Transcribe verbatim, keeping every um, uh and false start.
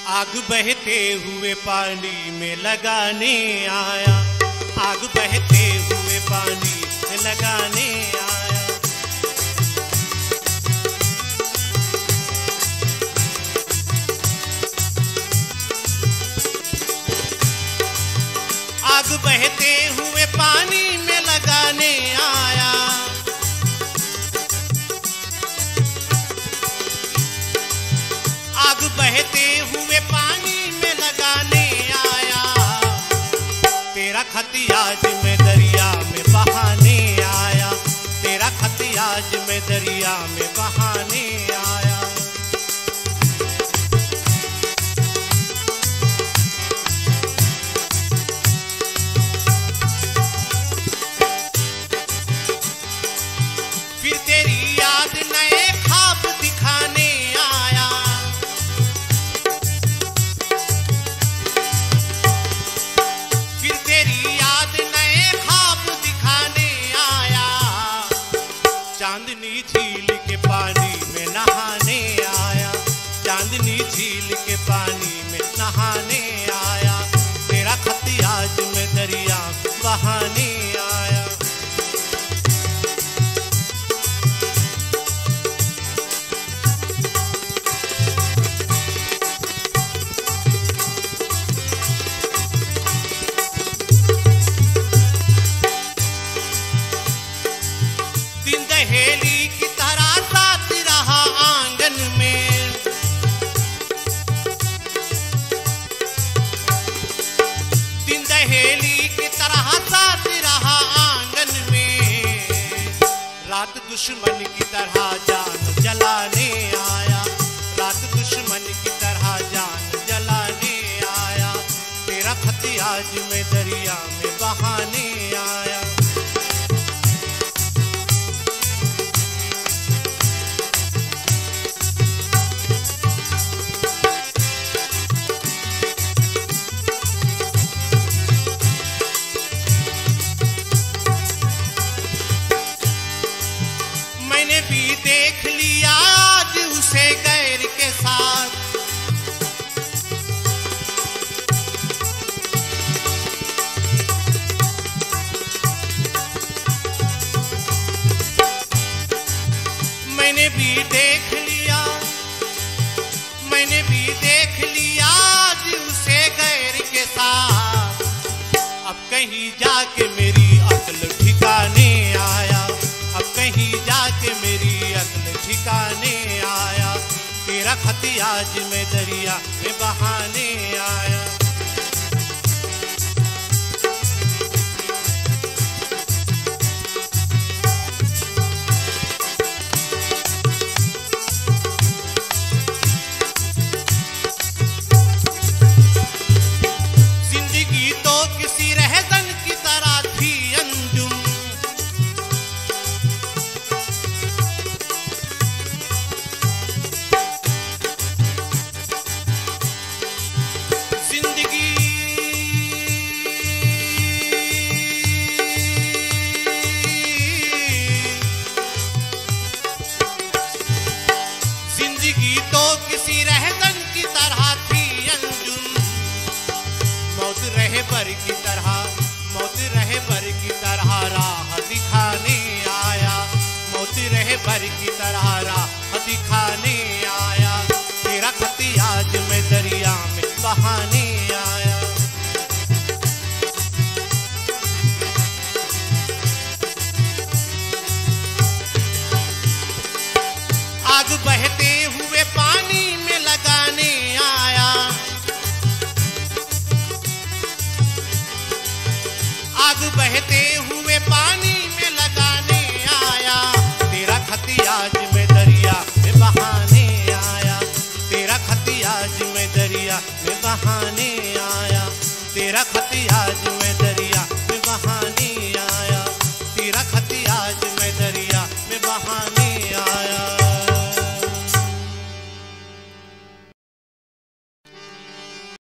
आग बहते हुए पानी में लगाने आया, आग बहते हुए पानी में लगाने आया। आग बहते हुए पानी में लगाने आया, आग बहते हुए पानी में लगाने आया। तेरा खत आज मैं दरिया में बहाने आया, तेरा खत आज मैं दरिया में बहाने आया। फिर तेरी याद नए ख्वाब दिखाने आया, फिर तेरी याद नए ख्वाब दिखाने आया। चांदनी झील के पानी में नहाने आया, चांदनी झील के पानी में नहाने आया। तेरा खत आज मैं दरिया बहाने आया। दिन दहेली की तरह साथ रहा आंगन में, दिन दहेली की तरह साथ रहा आंगन में। रात दुश्मन की तरह जान जलाने आया, रात दुश्मन की तरह जान जलाने आया। तेरा खत आज मैं दरिया में बहाने आया। मैंने भी देख लिया आज उसे गैर के साथ, मैंने भी देख लिया, मैंने भी देख लिया आज उसे गैर के साथ। अब कहीं जाके मेरी अक्ल ठिकाने आया, अब कहीं जाके मेरी अक्ल ठिकाने आया। तेरा खत आज मैं दरिया में बहाने आया। जिंदगी तो किसी रहज़न की तरह थी अंजुम, जिंदगी जिंदगी तो किसी रहज़न की तरह थी अंजुम। मौत रहबर की तरह, मौत रहबर की तरह राह दिखाने आया, मौत रहबर की तरह राह दिखाने आया। तेरा खत आज मैं दरिया में बहाने आया। आग बहते हुए पानी में लगाने आया, आग बहते हुए पानी में लगाने आया। तेरा खत आज मैं दरिया में बहाने आया, तेरा खत आज मैं दरिया में बहाने आया। तेरा खत आज